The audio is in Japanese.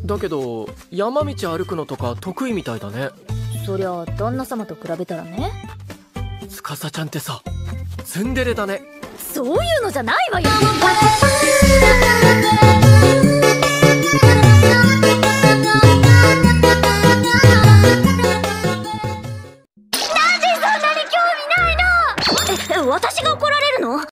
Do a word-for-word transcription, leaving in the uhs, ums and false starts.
だけど山道歩くのとか得意みたいだね。 そりゃ旦那様と比べたらね。 司ちゃんってさ、ツンデレだね。 そういうのじゃないわよ。